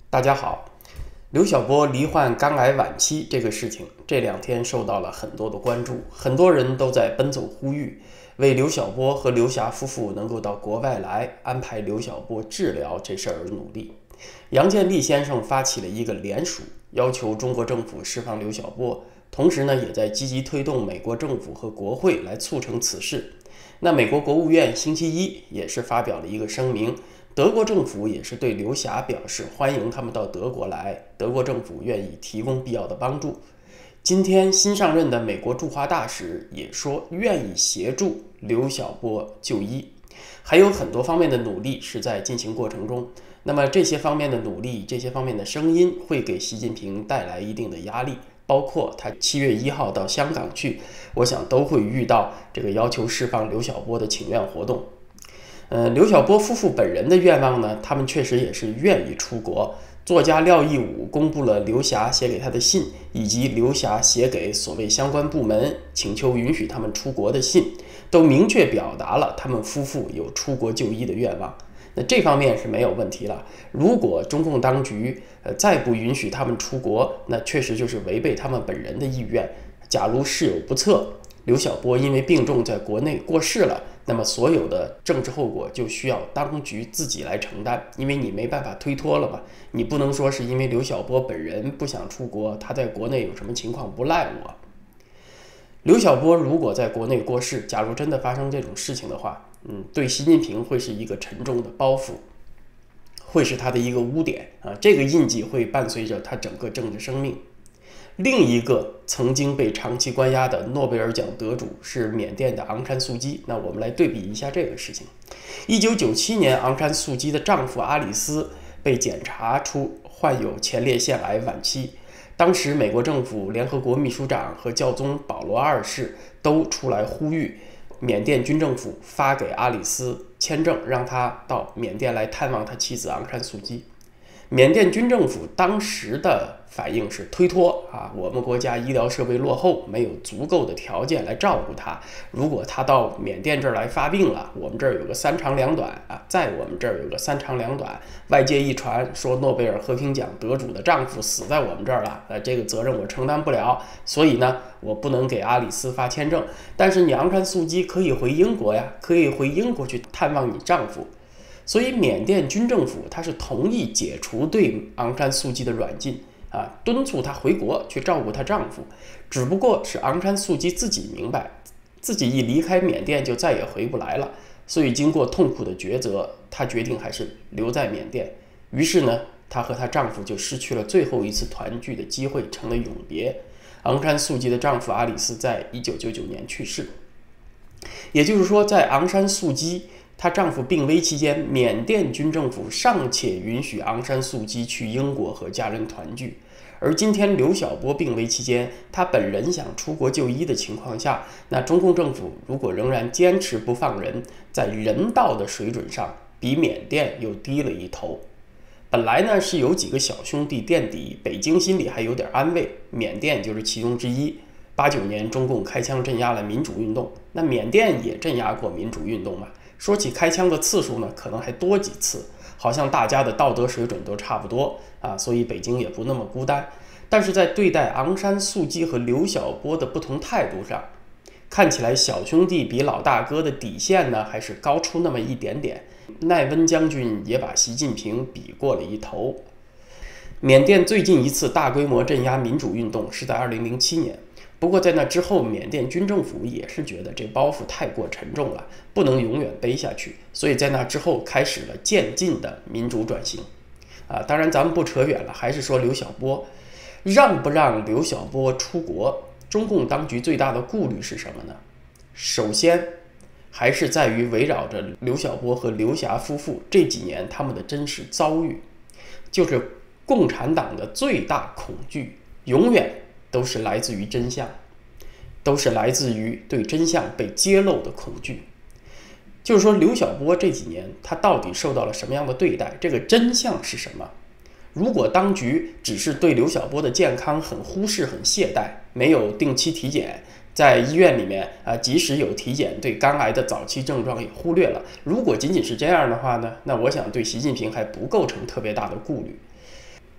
大家好，刘晓波罹患肝癌晚期这个事情，这2天受到了很多的关注，很多人都在奔走呼吁，为刘晓波和刘霞夫妇能够到国外来安排刘晓波治疗这事儿而努力。杨建利先生发起了一个联署，要求中国政府释放刘晓波，同时呢，也在积极推动美国政府和国会来促成此事。那美国国务院星期一也是发表了一个声明，德国政府也是对刘霞表示欢迎他们到德国来，德国政府愿意提供必要的帮助。今天新上任的美国驻华大使也说愿意协助刘晓波就医，还有很多方面的努力是在进行过程中。那么这些方面的努力，这些方面的声音会给习近平带来一定的压力，包括他7月1号到香港去，我想都会遇到这个要求释放刘晓波的请愿活动。刘晓波夫妇本人的愿望呢，他们确实也是愿意出国。作家廖亦武公布了刘霞写给他的信，以及刘霞写给所谓相关部门请求允许他们出国的信，都明确表达了他们夫妇有出国就医的愿望。那这方面是没有问题了。如果中共当局再不允许他们出国，那确实就是违背他们本人的意愿。假如事有不测，刘晓波因为病重在国内过世了，那么所有的政治后果就需要当局自己来承担，因为你没办法推脱了嘛。你不能说是因为刘晓波本人不想出国，他在国内有什么情况不赖我。刘晓波如果在国内过世，假如真的发生这种事情的话，对习近平会是一个沉重的包袱，会是他的一个污点啊，这个印记会伴随着他整个政治生命。另一个曾经被长期关押的诺贝尔奖得主是缅甸的昂山素姬。那我们来对比一下这个事情。1997年，昂山素姬的丈夫阿里斯被检查出患有前列腺癌晚期。当时美国政府、联合国秘书长和教宗保罗2世都出来呼吁缅甸军政府发给阿里斯签证，让他到缅甸来探望他妻子昂山素姬。缅甸军政府当时的反应是推脱我们国家医疗设备落后，没有足够的条件来照顾他。如果他到缅甸这儿来发病了，我们这儿有个3长2短在我们这儿有个3长2短。外界一传说诺贝尔和平奖得主的丈夫死在我们这儿了，这个责任我承担不了，所以呢，我不能给阿里斯发签证。但是你昂山素姬可以回英国呀，可以回英国去探望你丈夫。所以缅甸军政府他是同意解除对昂山素姬的软禁敦促她回国去照顾她丈夫。只不过是昂山素姬自己明白，自己一离开缅甸就再也回不来了，所以经过痛苦的抉择，她决定还是留在缅甸。于是呢，她和她丈夫就失去了最后一次团聚的机会，成了永别。昂山素姬的丈夫阿里斯在1999年去世。也就是说，在昂山素姬她丈夫病危期间，缅甸军政府尚且允许昂山素姬去英国和家人团聚。而今天刘晓波病危期间，他本人想出国就医的情况下，那中共政府如果仍然坚持不放人，在人道的水准上比缅甸又低了一头。本来呢是有几个小兄弟垫底，北京心里还有点安慰，缅甸就是其中之一。89年中共开枪镇压了民主运动，那缅甸也镇压过民主运动嘛。说起开枪的次数呢，可能还多几次，好像大家的道德水准都差不多所以北京也不那么孤单。但是在对待昂山素姬和刘晓波的不同态度上，看起来小兄弟比老大哥的底线呢，还是高出那么一点点。奈温将军也把习近平比过了一头。缅甸最近一次大规模镇压民主运动是在2007年。不过在那之后，缅甸军政府也是觉得这包袱太过沉重了，不能永远背下去，所以在那之后开始了渐进的民主转型。当然咱们不扯远了，还是说刘晓波，让不让刘晓波出国，中共当局最大的顾虑是什么呢？首先还是在于围绕着刘晓波和刘霞夫妇这几年他们的真实遭遇，就是共产党的最大恐惧永远都是来自于真相，都是来自于对真相被揭露的恐惧。就是说刘晓波这几年他到底受到了什么样的对待，这个真相是什么？如果当局只是对刘晓波的健康很忽视、很懈怠，没有定期体检，在医院里面即使有体检，对肝癌的早期症状也忽略了，如果仅仅是这样的话呢，那我想对习近平还不构成特别大的顾虑。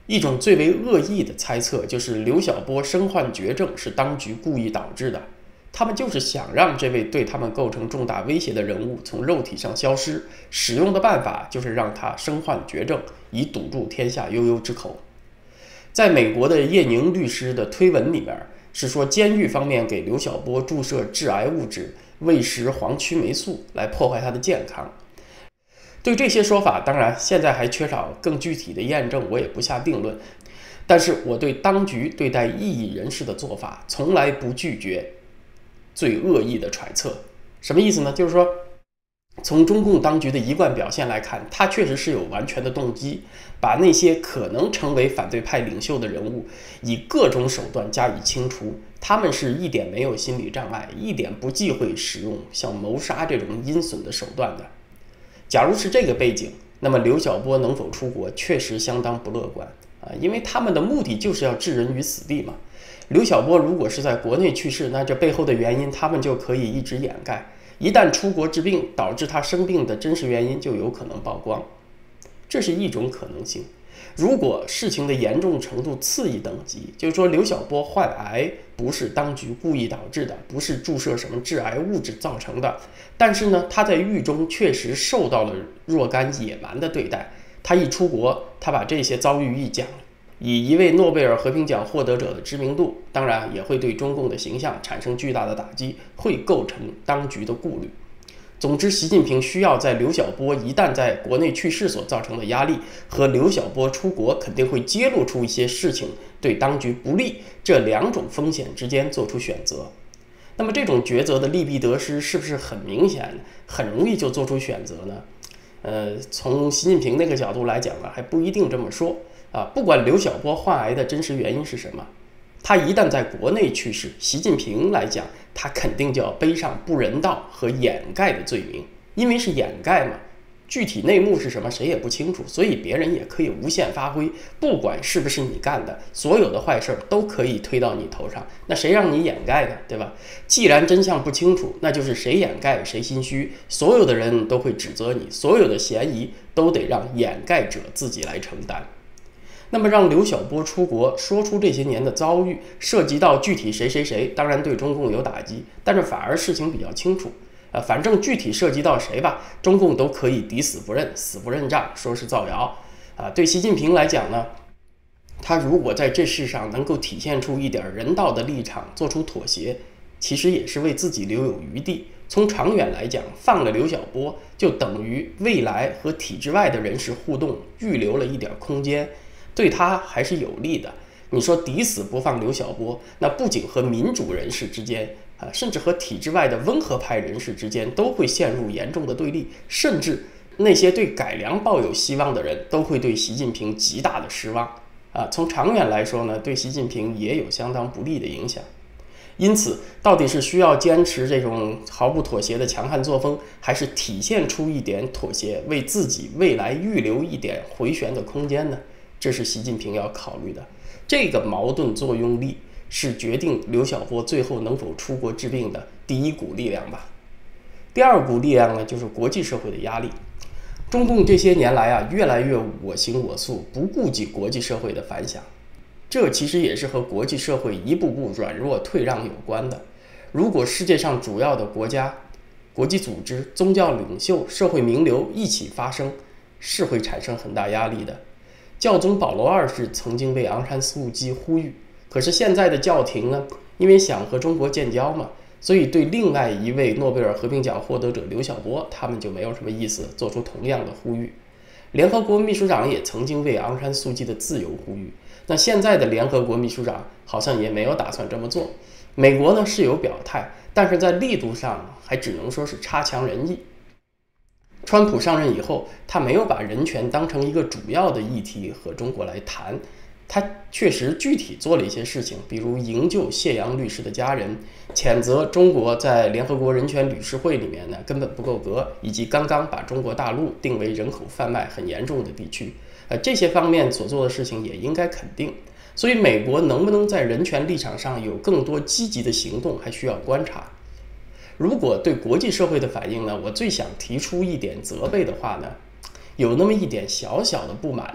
一种最为恶意的猜测就是刘晓波身患绝症是当局故意导致的，他们就是想让这位对他们构成重大威胁的人物从肉体上消失，使用的办法就是让他身患绝症，以堵住天下悠悠之口。在美国的叶宁律师的推文里面是说，监狱方面给刘晓波注射致癌物质喂食黄曲霉素来破坏他的健康。对这些说法，当然现在还缺少更具体的验证，我也不下定论。但是我对当局对待异议人士的做法，从来不拒绝最恶意的揣测。什么意思呢？就是说，从中共当局的一贯表现来看，他确实是有完全的动机，把那些可能成为反对派领袖的人物，以各种手段加以清除。他们是一点没有心理障碍，一点不忌讳使用像谋杀这种阴损的手段的。假如是这个背景，那么刘晓波能否出国确实相当不乐观因为他们的目的就是要置人于死地嘛。刘晓波如果是在国内去世，那这背后的原因他们就可以一直掩盖，一旦出国治病，导致他生病的真实原因就有可能曝光，这是一种可能性。如果事情的严重程度次一等级，就是说刘晓波患癌不是当局故意导致的，不是注射什么致癌物质造成的，但是呢，他在狱中确实受到了若干野蛮的对待。他一出国，他把这些遭遇一讲，以一位诺贝尔和平奖获得者的知名度，当然也会对中共的形象产生巨大的打击，会构成当局的顾虑。总之，习近平需要在刘晓波一旦在国内去世所造成的压力和刘晓波出国肯定会揭露出一些事情对当局不利这两种风险之间做出选择。那么这种抉择的利弊得失是不是很明显，很容易就做出选择呢？从习近平那个角度来讲呢，还不一定这么说不管刘晓波患癌的真实原因是什么，他一旦在国内去世，习近平来讲，他肯定就要背上不人道和掩盖的罪名，因为是掩盖嘛，具体内幕是什么谁也不清楚，所以别人也可以无限发挥，不管是不是你干的，所有的坏事都可以推到你头上，那谁让你掩盖呢？对吧？既然真相不清楚，那就是谁掩盖谁心虚，所有的人都会指责你，所有的嫌疑都得让掩盖者自己来承担。那么让刘晓波出国说出这些年的遭遇，涉及到具体谁谁谁，当然对中共有打击，但是反而事情比较清楚反正具体涉及到谁吧，中共都可以抵死不认，死不认账，说是造谣对习近平来讲呢，他如果在这事上能够体现出一点人道的立场，做出妥协，其实也是为自己留有余地。从长远来讲，放了刘晓波，就等于未来和体制外的人士互动预留了一点空间，对他还是有利的。你说抵死不放刘晓波，那不仅和民主人士之间甚至和体制外的温和派人士之间都会陷入严重的对立，甚至那些对改良抱有希望的人都会对习近平极大的失望从长远来说呢，对习近平也有相当不利的影响。因此，到底是需要坚持这种毫不妥协的强悍作风，还是体现出一点妥协，为自己未来预留一点回旋的空间呢？这是习近平要考虑的。这个矛盾作用力是决定刘晓波最后能否出国治病的第一股力量吧。第二股力量呢，就是国际社会的压力。中共这些年来越来越我行我素，不顾及国际社会的反响。这其实也是和国际社会一步步软弱退让有关的。如果世界上主要的国家、国际组织、宗教领袖、社会名流一起发声，是会产生很大压力的。教宗保罗2世曾经为昂山素季呼吁，可是现在的教廷呢，因为想和中国建交嘛，所以对另外一位诺贝尔和平奖获得者刘晓波，他们就没有什么意思，做出同样的呼吁。联合国秘书长也曾经为昂山素季的自由呼吁，那现在的联合国秘书长好像也没有打算这么做。美国呢是有表态，但是在力度上还只能说是差强人意。川普上任以后，他没有把人权当成一个主要的议题和中国来谈，他确实具体做了一些事情，比如营救谢阳律师的家人，谴责中国在联合国人权理事会里面呢根本不够格，以及刚刚把中国大陆定为人口贩卖很严重的地区。这些方面所做的事情也应该肯定。所以美国能不能在人权立场上有更多积极的行动，还需要观察。如果对国际社会的反应呢，我最想提出一点责备的话呢，有那么一点小小的不满呢，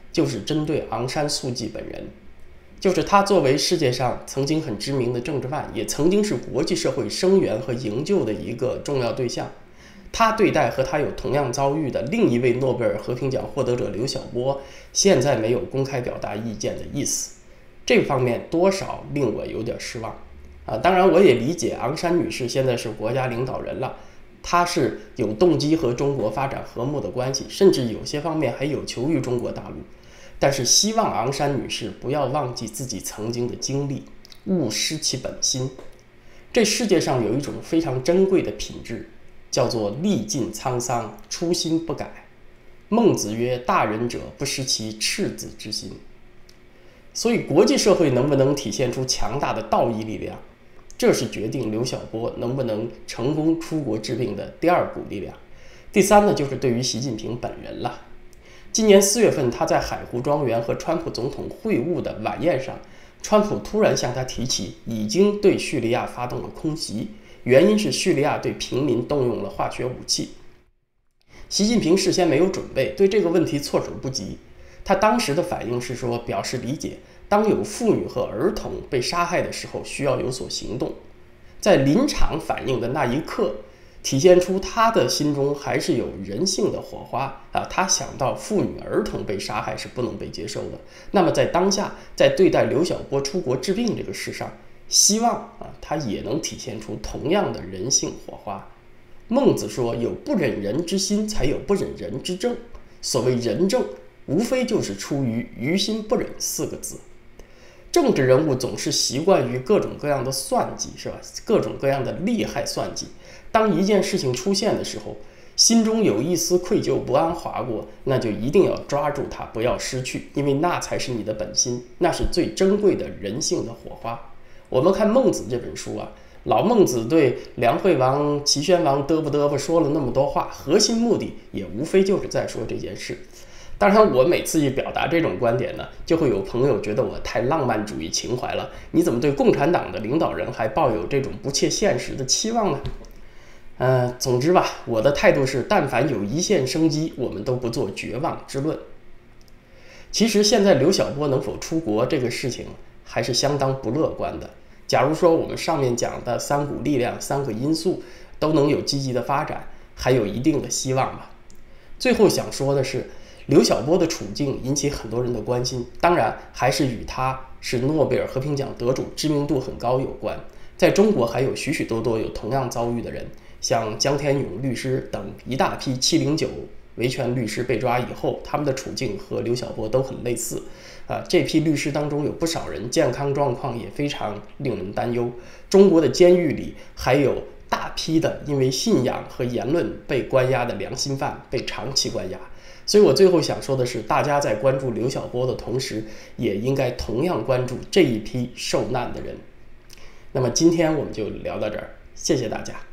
就是针对昂山素季本人。就是他作为世界上曾经很知名的政治犯，也曾经是国际社会声援和营救的一个重要对象。他对待和他有同样遭遇的另一位诺贝尔和平奖获得者刘晓波，现在没有公开表达意见的意思，这方面多少令我有点失望。当然我也理解昂山女士现在是国家领导人了，她是有动机和中国发展和睦的关系，甚至有些方面还有求于中国大陆。但是希望昂山女士不要忘记自己曾经的经历，勿失其本心。这世界上有一种非常珍贵的品质，叫做历尽沧桑，初心不改。孟子曰：大人者，不失其赤子之心。所以国际社会能不能体现出强大的道义力量，这是决定刘晓波能不能成功出国治病的第二股力量。第三呢，就是对于习近平本人了。今年4月份，他在海湖庄园和川普总统会晤的晚宴上，川普突然向他提起已经对叙利亚发动了空袭，原因是叙利亚对平民动用了化学武器。习近平事先没有准备，对这个问题措手不及。他当时的反应是说，表示理解，当有妇女和儿童被杀害的时候，需要有所行动。在临场反应的那一刻，体现出他的心中还是有人性的火花他想到妇女儿童被杀害是不能被接受的。那么在当下，在对待刘晓波出国治病这个事上，希望他也能体现出同样的人性火花。孟子说，有不忍人之心，才有不忍人之政。所谓仁政，无非就是出于于心不忍4个字。政治人物总是习惯于各种各样的算计，是吧？各种各样的利害算计。当一件事情出现的时候，心中有一丝愧疚不安划过，那就一定要抓住它，不要失去，因为那才是你的本心，那是最珍贵的人性的火花。我们看《孟子》这本书老孟子对梁惠王、齐宣王嘚啵说了那么多话，核心目的也无非就是在说这件事。当然我每次一表达这种观点呢，就会有朋友觉得我太浪漫主义情怀了，你怎么对共产党的领导人还抱有这种不切现实的期望呢？总之吧，我的态度是，但凡有一线生机，我们都不做绝望之论。其实现在刘晓波能否出国这个事情还是相当不乐观的。假如说我们上面讲的3股力量、3个因素都能有积极的发展，还有一定的希望吧。最后想说的是，刘晓波的处境引起很多人的关心，当然还是与他是诺贝尔和平奖得主、知名度很高有关。在中国还有许许多多有同样遭遇的人，像江天勇律师等一大批709维权律师被抓以后，他们的处境和刘晓波都很类似。这批律师当中有不少人健康状况也非常令人担忧。中国的监狱里还有大批的因为信仰和言论被关押的良心犯被长期关押。所以我最后想说的是，大家在关注刘晓波的同时，也应该同样关注这一批受难的人。那么今天我们就聊到这儿，谢谢大家。